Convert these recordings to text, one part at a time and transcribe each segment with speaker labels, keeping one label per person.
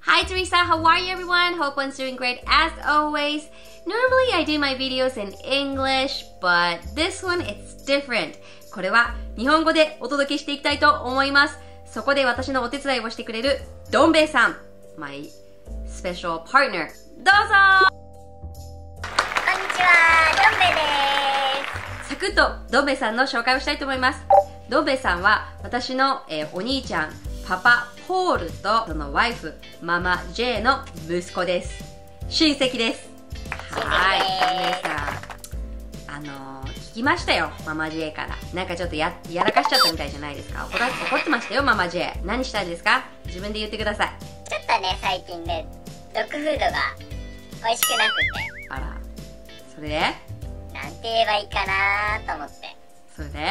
Speaker 1: Hi Teresa, how are you everyone? Hope one's doing great as always. Normally I do my videos in English, but this one it's different. これは日本語でお届けしていきたいと思います。そこで私のお手伝いをしてくれるどん兵衛さん、my special partner。どうぞ。
Speaker 2: こんにちは、どん兵衛です。
Speaker 1: サクッとどん兵衛さんの紹介をしたいと思います。どん兵衛さんは私の、お兄ちゃんパパポールとそのワイフママ J の息子です。親戚です。はい、どん兵衛さん、聞きましたよ、ママ J から。なんかちょっとやらかしちゃったみたいじゃないですか。怒ってましたよ、ママ J。何したんですか？自分で言ってください。
Speaker 2: ちょっとね、最近ね、ドッグフードが美味しくなくて。
Speaker 1: あら、それで
Speaker 2: なんて言えばいいかなと思って。
Speaker 1: それで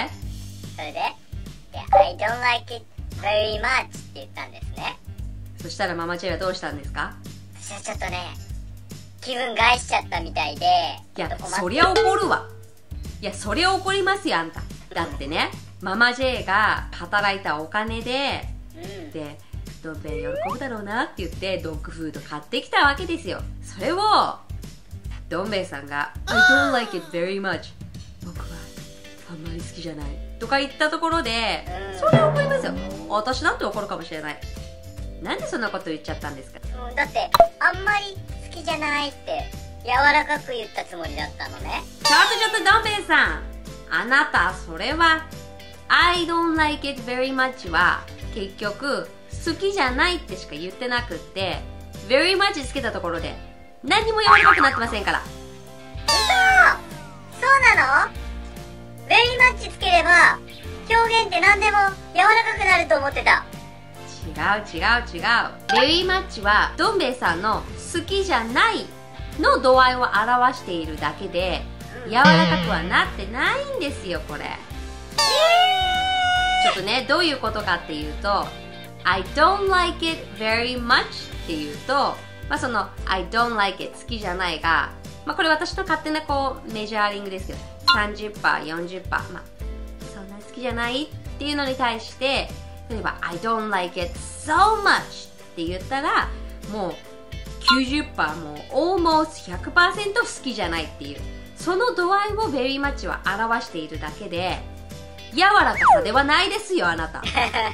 Speaker 2: I don't like it very much って言ったんですね。
Speaker 1: そしたらママ J はどうしたんですか？
Speaker 2: 私はちょっとね、気分害しちゃったみたいで。
Speaker 1: いや、そりゃ怒るわ。いや、そりゃ怒りますよ、あんた。だってね、ママ J が働いたお金で、で、どん兵衛喜ぶだろうなって言ってドッグフード買ってきたわけですよ。それをどん兵衛さんが I don't like it very much 僕はあんまり好きじゃないとか言ったところで、それは怒りますよ。私だって怒るかもしれない。なんでそんなこと言っちゃったんですか？
Speaker 2: だってあんまり好きじゃないって柔らかく言ったつもりだったのね。
Speaker 1: ちょっとどん兵衛さん、あなたそれは I don't like it very much は結局好きじゃないってしか言ってなくって、 very much つけたところで何にも柔らかくなってませんから。
Speaker 2: そうなの？ very much つければ表現って何でも柔らかくなると思ってた。
Speaker 1: 違う very much はどん兵衛さんの好きじゃないの度合いを表しているだけで、柔らかくはなってないんですよ、これ。ちょっとね、どういうことかっていうと、I don't like it very much っていうと、その I don't like it 好きじゃないが、これ私の勝手なメジャーリングですけど、30%、40%、そんなに好きじゃないっていうのに対して、例えば I don't like it so much って言ったら、もう90%、もう almost 100% 好きじゃないっていう、その度合いを very much は表しているだけで、柔らかさではないですよ、あなた。
Speaker 2: そう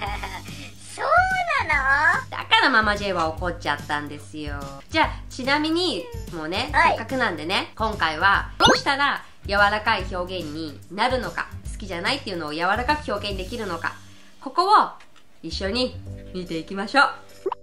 Speaker 2: なの？
Speaker 1: だからママ J は怒っちゃったんですよ。じゃあちなみにもうね、せっかくなんでね、今回はどうしたら柔らかい表現になるのか、好きじゃないっていうのを柔らかく表現できるのか、ここを一緒に見ていきましょう。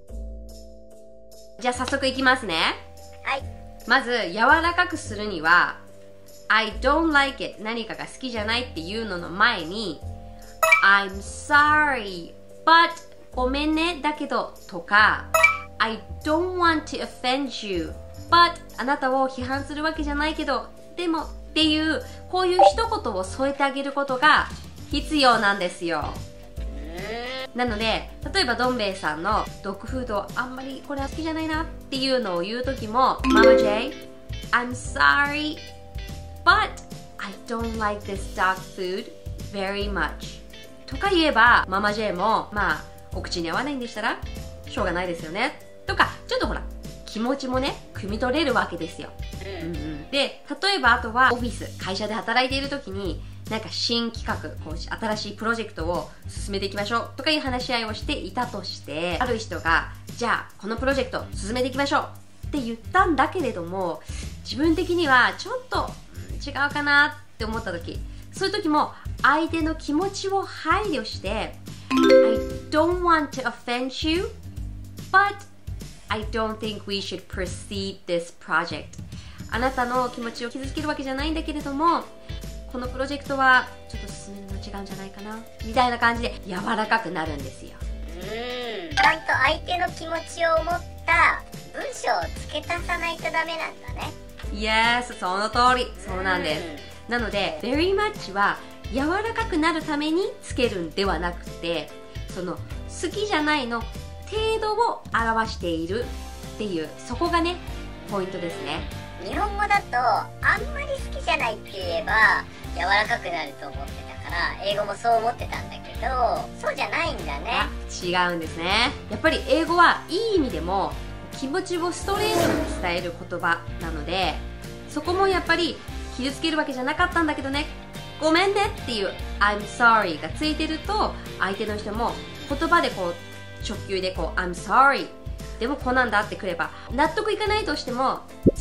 Speaker 1: じゃあ早速いきますね。
Speaker 2: はい。
Speaker 1: まず柔らかくするには I don't like it 何かが好きじゃないっていうのの前に I'm sorry but ごめんねだけどとか I don't want to offend you but あなたを批判するわけじゃないけどでもっていう、こういう一言を添えてあげることが必要なんですよ。なので、例えばどん兵衛さんのドッグフードあんまりこれは好きじゃないなっていうのを言うときも Mama J I'm sorry but I don't like this dog food very much とか言えばママ J もお口に合わないんでしたらしょうがないですよねとか、ちょっとほら気持ちもね汲み取れるわけですよ。で、例えばあとはオフィス、会社で働いている時になんか新企画、新しいプロジェクトを進めていきましょうとかいう話し合いをしていたとして、ある人がじゃあこのプロジェクト進めていきましょうって言ったんだけれども、自分的にはちょっと違うかなって思った時、そういう時も相手の気持ちを配慮して I don't want to offend you but I don't think we should proceed this project あなたの気持ちを傷つけるわけじゃないんだけれども、このプロジェクトはちょっと進めるの違うんじゃないかなみたいな感じで柔らかくなるんですよ。
Speaker 2: ちゃんと相手の気持ちを持った文章を付け足さないとダメなんだね。
Speaker 1: Yes、その通り、そうなんです。なので very much は柔らかくなるためにつけるんではなくて、その好きじゃないの程度を表しているっていう、そこがねポイントですね。
Speaker 2: 日本語だとあんまり好きじゃないって言えば柔らかくなると思ってたから、英語もそう思ってたんだけど、 ど、そうじゃないんだね。
Speaker 1: 違うんですね。やっぱり英語はいい意味でも気持ちをストレートに伝える言葉なので、そこもやっぱり傷つけるわけじゃなかったんだけどね、ごめんねっていう I'm sorry がついてると、相手の人も言葉でこう直球でこう I'm sorry でもこうなんだってくれば、納得いかないとしても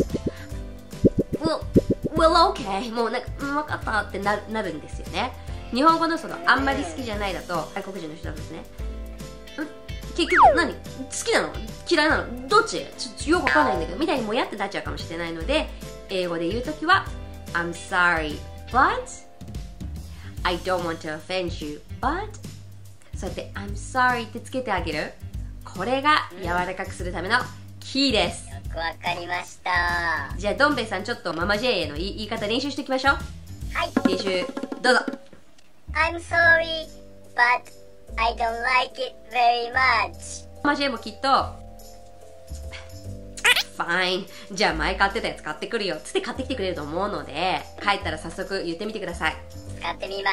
Speaker 1: well okay もうなんか分かったってなるんですよね。日本語のそのあんまり好きじゃないだと、外国人の人だとですね、結局何好きなの嫌いなのどっちよくわかんないんだけどみたいにもやってなっちゃうかもしれないので、英語で言うときは I'm sorry but I don't want to offend you but そうやって I'm sorry ってつけてあげる。これが柔らかくするためのキーです。
Speaker 2: よくわかりました。
Speaker 1: じゃあどん兵衛さん、ちょっとママ J への言い方練習していきましょう。
Speaker 2: はい、
Speaker 1: 練習どうぞ。
Speaker 2: I'm sorry but I don't like it very much。
Speaker 1: ママ J もきっとFine じゃあ前買ってたやつ買ってくるよつって買ってきてくれると思うので、帰ったら早速言ってみてください。
Speaker 2: 使ってみます。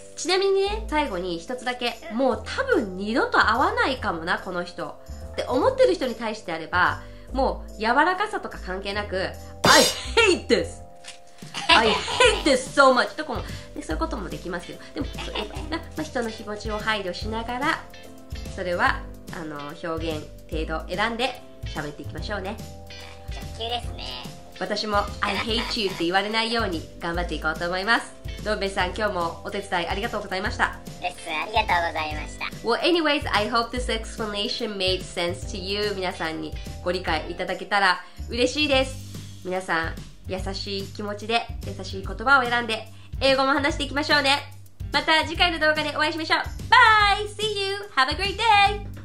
Speaker 1: ちなみにね、最後に一つだけ、もう多分二度と会わないかもなこの人って思ってる人に対してあれば、もう柔らかさとか関係なく I hate this I hate this so much とかもで、そういうこともできますけど、でもそれが、人の気持ちを配慮しながら、それは表現程度選んで喋っていきましょうね。
Speaker 2: 直球ですね。
Speaker 1: 私も I hate you って言われないように頑張っていこうと思います。どん兵衛さん、今日もお手伝いありがとうございました。
Speaker 2: レッスンありがとうございました。
Speaker 1: Well, anyways, I hope this explanation made sense to you. 皆さんにご理解いただけたら嬉しいです。皆さん、優しい気持ちで優しい言葉を選んで英語も話していきましょうね。また次回の動画でお会いしましょう。Bye! See you! Have a great day!